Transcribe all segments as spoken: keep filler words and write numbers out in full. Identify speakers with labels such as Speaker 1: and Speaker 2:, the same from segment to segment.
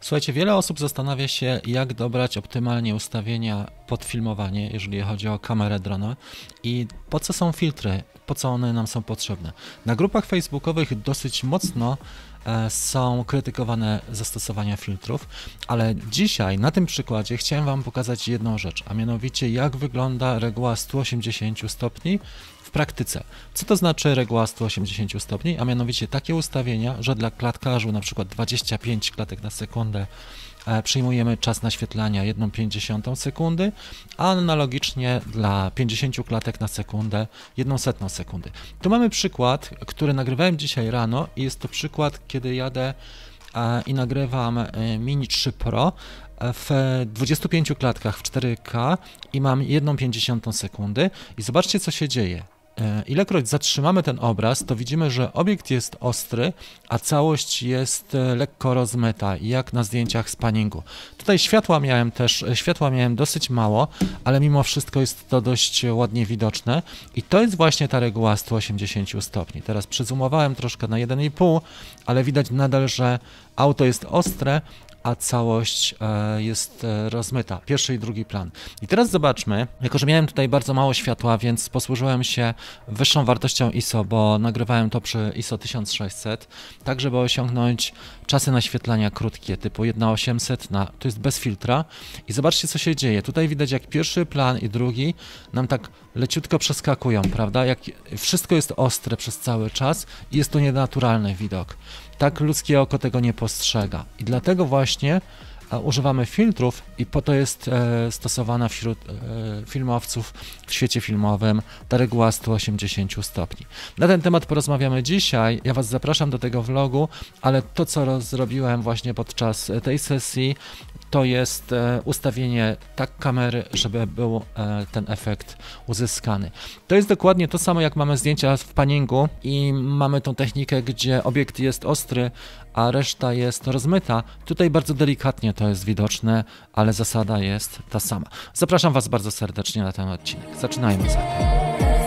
Speaker 1: Słuchajcie, wiele osób zastanawia się, jak dobrać optymalnie ustawienia pod filmowanie, jeżeli chodzi o kamerę drona i po co są filtry, po co one nam są potrzebne. Na grupach facebookowych dosyć mocno e, są krytykowane zastosowania filtrów, ale dzisiaj na tym przykładzie chciałem Wam pokazać jedną rzecz, a mianowicie jak wygląda reguła stu osiemdziesięciu stopni w praktyce. Co to znaczy reguła stu osiemdziesięciu stopni? A mianowicie takie ustawienia, że dla klatkarzu na przykład dwadzieścia pięć klatek na sekundę e, przyjmujemy czas naświetlania jedną pięćdziesiątą sekundy, a analogicznie dla pięćdziesięciu klatek na sekundę jedną setną sekundy. Tu mamy przykład, który nagrywałem dzisiaj rano i jest to przykład, kiedy jadę e, i nagrywam e, Mini trzy Pro w dwudziestu pięciu klatkach w cztery K i mam jedną pięćdziesiątą sekundy i zobaczcie, co się dzieje. Ilekroć zatrzymamy ten obraz, to widzimy, że obiekt jest ostry, a całość jest lekko rozmyta, jak na zdjęciach z paningu. Tutaj światła miałem też, światła miałem dosyć mało, ale mimo wszystko jest to dość ładnie widoczne i to jest właśnie ta reguła stu osiemdziesięciu stopni. Teraz przyzoomowałem troszkę na jeden i pół, ale widać nadal, że auto jest ostre, a całość jest rozmyta, pierwszy i drugi plan. I teraz zobaczmy, jako że miałem tutaj bardzo mało światła, więc posłużyłem się wyższą wartością I S O, bo nagrywałem to przy I S O tysiąc sześćset, tak żeby osiągnąć czasy naświetlania krótkie, typu jedna osiemset, na, to jest bez filtra. I zobaczcie, co się dzieje. Tutaj widać, jak pierwszy plan i drugi nam tak leciutko przeskakują, prawda? Jak wszystko jest ostre przez cały czas i jest to nienaturalny widok. Tak ludzkie oko tego nie postrzega i dlatego właśnie e, używamy filtrów i po to jest e, stosowana wśród e, filmowców w świecie filmowym ta reguła stu osiemdziesięciu stopni. Na ten temat porozmawiamy dzisiaj, ja Was zapraszam do tego vlogu, ale to, co zrobiłem właśnie podczas tej sesji, to jest e, ustawienie tak kamery, żeby był e, ten efekt uzyskany. To jest dokładnie to samo, jak mamy zdjęcia w paningu i mamy tą technikę, gdzie obiekt jest ostry, a reszta jest rozmyta. Tutaj bardzo delikatnie to jest widoczne, ale zasada jest ta sama. Zapraszam Was bardzo serdecznie na ten odcinek. Zaczynajmy zatem.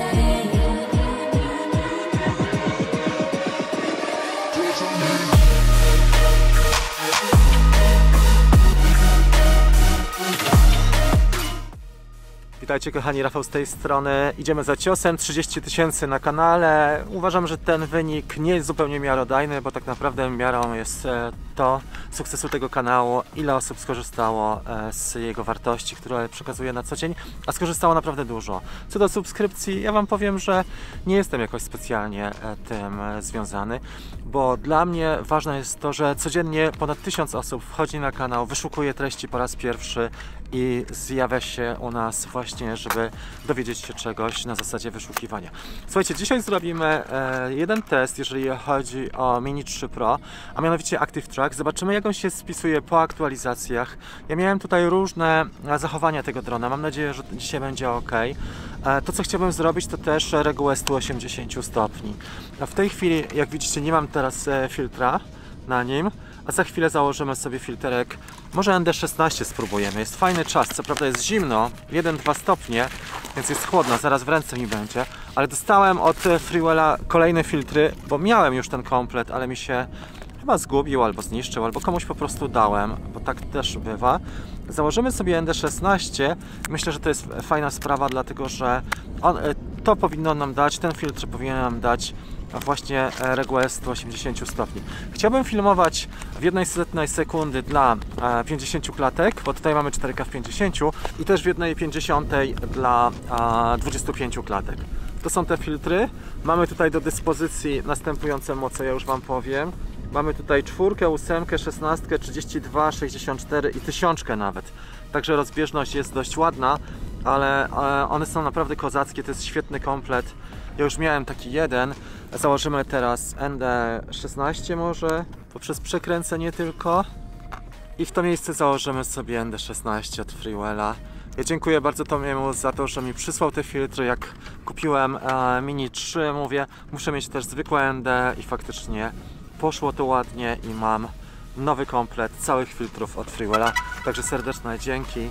Speaker 2: Witajcie kochani, Rafał z tej strony. Idziemy za ciosem, trzydzieści tysięcy na kanale. Uważam, że ten wynik nie jest zupełnie miarodajny, bo tak naprawdę miarą jest to sukcesu tego kanału, ile osób skorzystało z jego wartości, które przekazuje na co dzień, a skorzystało naprawdę dużo. Co do subskrypcji, ja Wam powiem, że nie jestem jakoś specjalnie tym związany, bo dla mnie ważne jest to, że codziennie ponad tysiąc osób wchodzi na kanał, wyszukuje treści po raz pierwszy i zjawia się u nas właśnie, żeby dowiedzieć się czegoś na zasadzie wyszukiwania. Słuchajcie, dzisiaj zrobimy e, jeden test, jeżeli chodzi o Mini trzy Pro, a mianowicie Active Track. Zobaczymy, jak on się spisuje po aktualizacjach. Ja miałem tutaj różne zachowania tego drona. Mam nadzieję, że dzisiaj będzie ok. E, to, co chciałbym zrobić, to też regułę stu osiemdziesięciu stopni. A w tej chwili, jak widzicie, nie mam teraz e, filtra na nim, a za chwilę założymy sobie filterek. Może N D szesnaście spróbujemy. Jest fajny czas, co prawda jest zimno, jeden dwa stopnie, więc jest chłodno, zaraz w ręce mi będzie. Ale dostałem od Freewella kolejne filtry, bo miałem już ten komplet, ale mi się chyba zgubił, albo zniszczył, albo komuś po prostu dałem, bo tak też bywa. Założymy sobie N D szesnaście. Myślę, że to jest fajna sprawa, dlatego że on, to powinno nam dać, ten filtr powinien nam dać właśnie regułę stu osiemdziesięciu stopni. Chciałbym filmować w jednej setnej sekundy dla pięćdziesięciu klatek, bo tutaj mamy cztery K w pięćdziesięciu i też w jednej pięćdziesiątej dla dwudziestu pięciu klatek. To są te filtry. Mamy tutaj do dyspozycji następujące moce, ja już Wam powiem. Mamy tutaj czwórkę, ósemkę, szesnastkę, trzydzieści dwa, sześćdziesiąt cztery i tysiączkę nawet. Także rozbieżność jest dość ładna, ale one są naprawdę kozackie, to jest świetny komplet. Ja już miałem taki jeden. Założymy teraz N D szesnaście może, poprzez przekręcenie tylko. I w to miejsce założymy sobie N D szesnaście od Freewella. Ja dziękuję bardzo Tomiemu za to, że mi przysłał te filtry. Jak kupiłem e, Mini trzy, mówię, muszę mieć też zwykłe N D i faktycznie poszło to ładnie i mam nowy komplet całych filtrów od Freewella. Także serdeczne dzięki.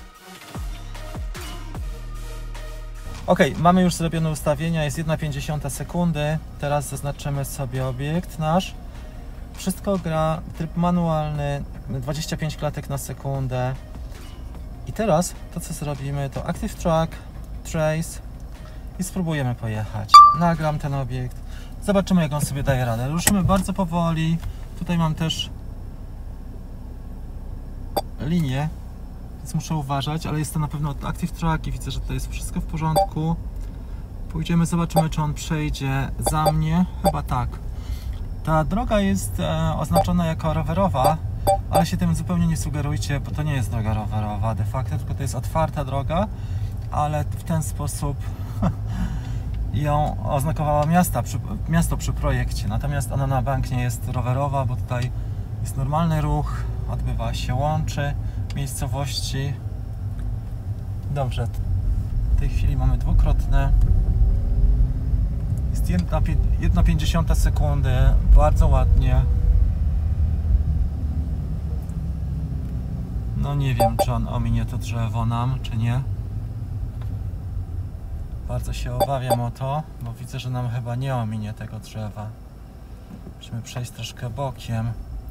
Speaker 2: Ok, mamy już zrobione ustawienia, jest jedna pięćdziesiąta sekundy. Teraz zaznaczymy sobie obiekt nasz Wszystko gra, tryb manualny, dwadzieścia pięć klatek na sekundę. I teraz to, co zrobimy, to Active Track, Trace i spróbujemy pojechać. Nagram ten obiekt, zobaczymy, jak on sobie daje radę. Ruszymy bardzo powoli. Tutaj mam też linię, więc muszę uważać, ale jest to na pewno Active Track i widzę, że to jest wszystko w porządku. Pójdziemy, zobaczymy, czy on przejdzie za mnie. Chyba tak. Ta droga jest e, oznaczona jako rowerowa, ale się tym zupełnie nie sugerujcie, bo to nie jest droga rowerowa de facto, tylko to jest otwarta droga, ale w ten sposób ją oznakowała miasta, przy, miasto przy projekcie. Natomiast ona na bank nie jest rowerowa, bo tutaj jest normalny ruch, odbywa się, łączy miejscowości. Dobrze, w tej chwili mamy dwukrotne. Jest jedna pięćdziesiąta sekundy, bardzo ładnie. No nie wiem, czy on ominie to drzewo nam, czy nie. Bardzo się obawiam o to, bo widzę, że nam chyba nie ominie tego drzewa. Musimy przejść troszkę bokiem.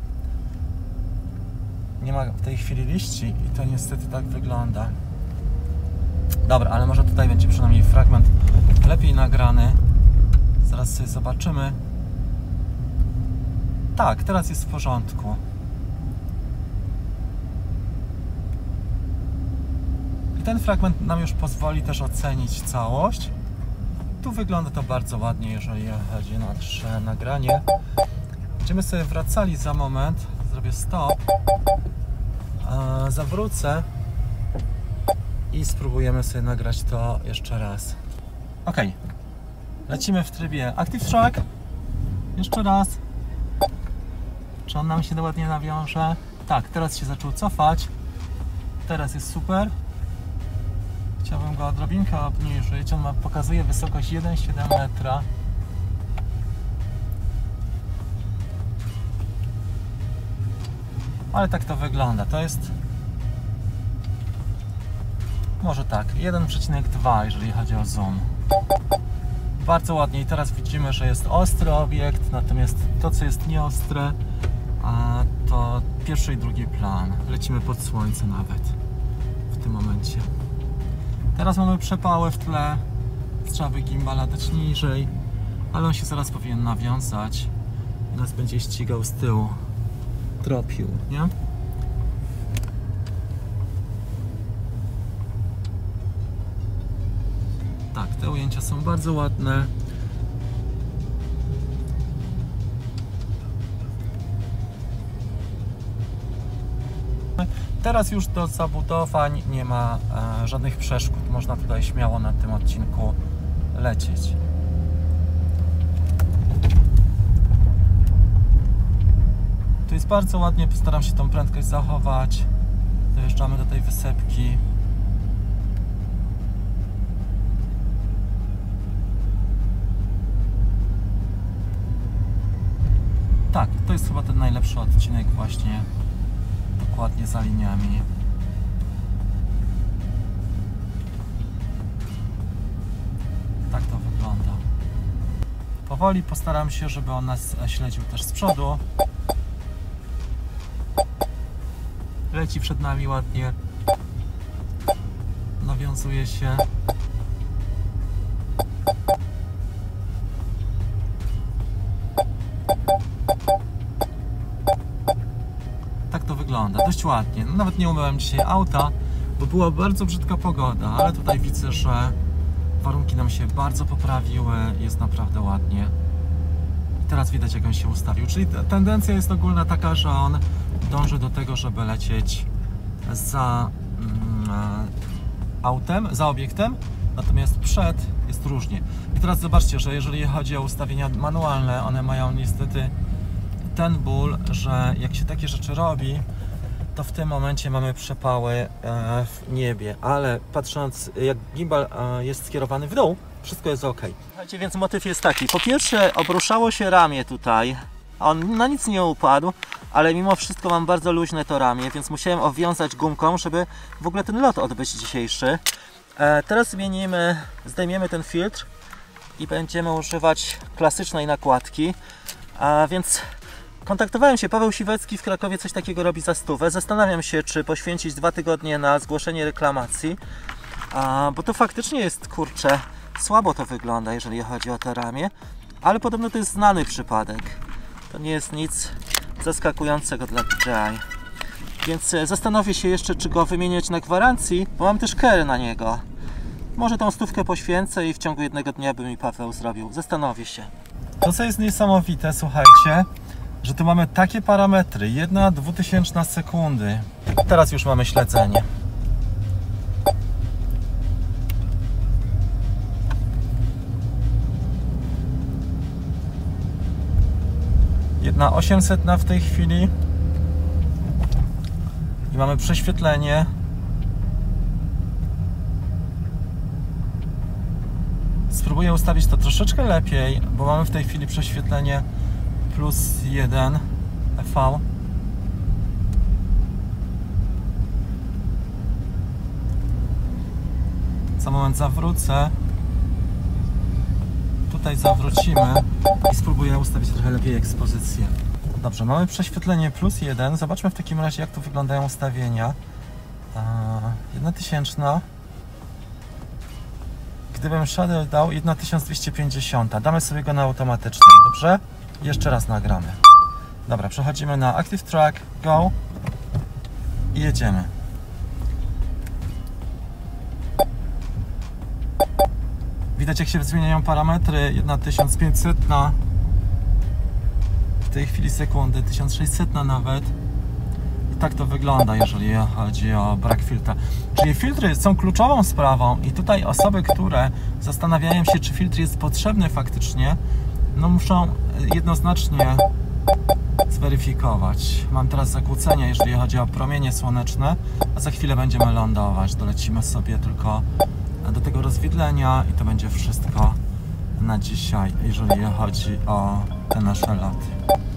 Speaker 2: Nie ma w tej chwili liści i to niestety tak wygląda. Dobra, ale może tutaj będzie przynajmniej fragment lepiej nagrany. Zaraz sobie zobaczymy. Tak, teraz jest w porządku. I ten fragment nam już pozwoli też ocenić całość. Tu wygląda to bardzo ładnie, jeżeli chodzi o nasze nagranie. Będziemy sobie wracali za moment. Zrobię stop. Eee, zawrócę. I spróbujemy sobie nagrać to jeszcze raz. Ok. Lecimy w trybie Active Track. Jeszcze raz. Czy on nam się ładnie nawiąże? Tak, teraz się zaczął cofać. Teraz jest super. Chciałbym go odrobinkę obniżyć. On ma, pokazuje wysokość jeden przecinek siedem metra. Ale tak to wygląda. To jest może tak, jeden przecinek dwa, jeżeli chodzi o zoom. Bardzo ładnie i teraz widzimy, że jest ostry obiekt, natomiast to, co jest nieostre, to pierwszy i drugi plan. Lecimy pod słońce nawet w tym momencie. Teraz mamy przepały w tle, trzeba by gimbala dać niżej, ale on się zaraz powinien nawiązać i nas będzie ścigał z tyłu, tropił, nie? Tak, te ujęcia są bardzo ładne. Teraz już do zabudowań nie ma e, żadnych przeszkód. Można tutaj śmiało na tym odcinku lecieć. Tu jest bardzo ładnie, postaram się tą prędkość zachować. Dojeżdżamy do tej wysepki. Tak, to jest chyba ten najlepszy odcinek właśnie dokładnie za liniami. Tak to wygląda. Powoli postaram się, żeby on nas śledził też z przodu. Leci przed nami ładnie. Nawiązuje się. Tak to wygląda, dość ładnie. No, nawet nie umyłem dzisiaj auta, bo była bardzo brzydka pogoda, ale tutaj widzę, że warunki nam się bardzo poprawiły, jest naprawdę ładnie. I teraz widać, jak on się ustawił. Czyli tendencja jest ogólna taka, że on dąży do tego, żeby lecieć za mm, autem, za obiektem, natomiast przed jest różnie. I teraz zobaczcie, że jeżeli chodzi o ustawienia manualne, one mają niestety ten ból, że jak się takie rzeczy robi, to w tym momencie mamy przepały w niebie, ale patrząc, jak gimbal jest skierowany w dół, wszystko jest ok. Słuchajcie, więc motyw jest taki. Po pierwsze, obruszało się ramię tutaj. On na nic nie upadł, ale mimo wszystko mam bardzo luźne to ramię, więc musiałem obwiązać gumką, żeby w ogóle ten lot odbyć dzisiejszy. Teraz zmienimy, zdejmiemy ten filtr i będziemy używać klasycznej nakładki. A więc Kontaktowałem się, Paweł Siwecki w Krakowie coś takiego robi za stówę. Zastanawiam się, czy poświęcić dwa tygodnie na zgłoszenie reklamacji, a, bo to faktycznie jest, kurczę, słabo to wygląda, jeżeli chodzi o to ramię, ale podobno to jest znany przypadek. To nie jest nic zaskakującego dla D J I. Więc zastanowię się jeszcze, czy go wymieniać na gwarancji, bo mam też care na niego. Może tą stówkę poświęcę i w ciągu jednego dnia by mi Paweł zrobił. Zastanowię się. To, co jest niesamowite, słuchajcie, że tu mamy takie parametry, jedna dwutysięczna sekundy. Teraz już mamy śledzenie. Jedna osiemsetna w tej chwili. I mamy prześwietlenie. Spróbuję ustawić to troszeczkę lepiej, bo mamy w tej chwili prześwietlenie plus jeden E V. Za moment zawrócę. Tutaj zawrócimy i spróbuję ustawić trochę lepiej ekspozycję. Dobrze, mamy prześwietlenie plus jeden. Zobaczmy w takim razie, jak tu wyglądają ustawienia. Jedna tysięczna. Gdybym shadow dał jedna tysiąc dwieście pięćdziesiąt, damy sobie go na automatycznym, dobrze? Jeszcze raz nagramy. Dobra, przechodzimy na Active Track, Go i jedziemy. Widać, jak się zmieniają parametry. Jedna tysiąc pięćset w tej chwili sekundy, tysiąc sześćset nawet. I tak to wygląda, jeżeli chodzi o brak filtra. Czyli filtry są kluczową sprawą i tutaj osoby, które zastanawiają się, czy filtr jest potrzebny faktycznie, no muszą jednoznacznie zweryfikować. Mam teraz zakłócenia, jeżeli chodzi o promienie słoneczne, a za chwilę będziemy lądować. Dolecimy sobie tylko do tego rozwidlenia i to będzie wszystko na dzisiaj, jeżeli chodzi o te nasze loty.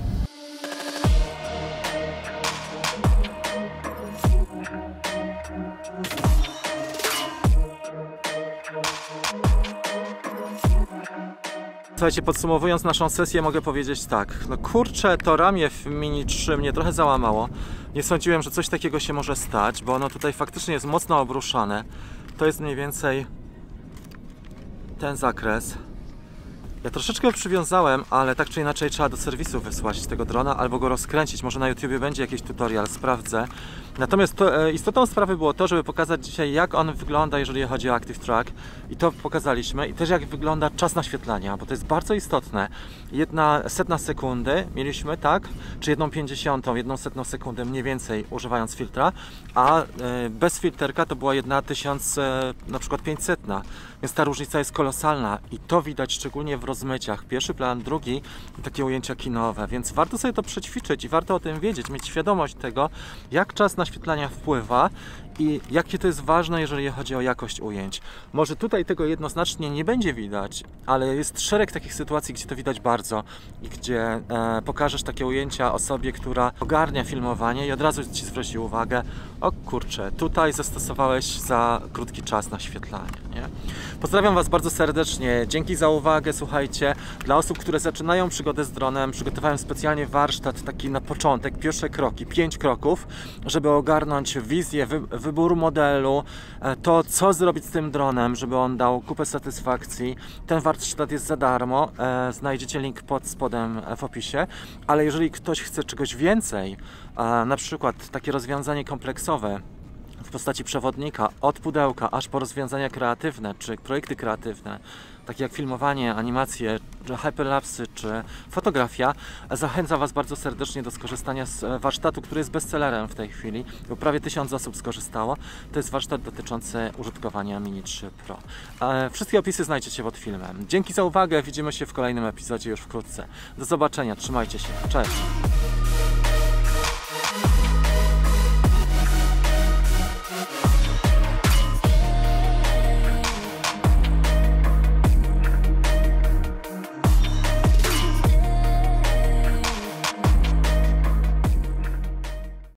Speaker 2: Słuchajcie, podsumowując naszą sesję, mogę powiedzieć tak. No kurczę, to ramię w Mini trzy mnie trochę załamało. Nie sądziłem, że coś takiego się może stać, bo ono tutaj faktycznie jest mocno obruszane. To jest mniej więcej ten zakres. Ja troszeczkę przywiązałem, ale tak czy inaczej trzeba do serwisu wysłać tego drona albo go rozkręcić. Może na YouTubie będzie jakiś tutorial, sprawdzę. Natomiast to, e, istotą sprawy było to, żeby pokazać dzisiaj, jak on wygląda, jeżeli chodzi o Active Track. I to pokazaliśmy. I też jak wygląda czas naświetlania, bo to jest bardzo istotne. Jedna setna sekundy mieliśmy, tak? Czy jedną pięćdziesiątą, jedną setną sekundę mniej więcej używając filtra, a e, bez filterka to była jedna tysiąc, e, na przykład pięćsetna. Więc ta różnica jest kolosalna i to widać szczególnie w rozmyciach. Pierwszy plan, drugi i takie ujęcia kinowe, więc warto sobie to przećwiczyć i warto o tym wiedzieć, mieć świadomość tego, jak czas naświetlania wpływa i jakie to jest ważne, jeżeli chodzi o jakość ujęć. Może tutaj tego jednoznacznie nie będzie widać, ale jest szereg takich sytuacji, gdzie to widać bardzo i gdzie e, pokażesz takie ujęcia osobie, która ogarnia filmowanie i od razu Ci zwróci uwagę, o kurczę, tutaj zastosowałeś za krótki czas naświetlania, nie? Pozdrawiam Was bardzo serdecznie, dzięki za uwagę, słuchajcie, dla osób, które zaczynają przygodę z dronem, przygotowałem specjalnie warsztat taki na początek, pierwsze kroki, pięć kroków, żeby ogarnąć wizję, wy, wybór modelu, to co zrobić z tym dronem, żeby on dał kupę satysfakcji. Ten warsztat jest za darmo, znajdziecie link pod spodem w opisie, ale jeżeli ktoś chce czegoś więcej, na przykład takie rozwiązanie kompleksowe, w postaci przewodnika od pudełka aż po rozwiązania kreatywne czy projekty kreatywne, takie jak filmowanie, animacje, hyperlapsy czy fotografia, zachęcam Was bardzo serdecznie do skorzystania z warsztatu, który jest bestsellerem w tej chwili, bo prawie tysiąc osób skorzystało. To jest warsztat dotyczący użytkowania Mini trzy Pro. Wszystkie opisy znajdziecie pod filmem. Dzięki za uwagę, widzimy się w kolejnym epizodzie już wkrótce. Do zobaczenia, trzymajcie się, cześć!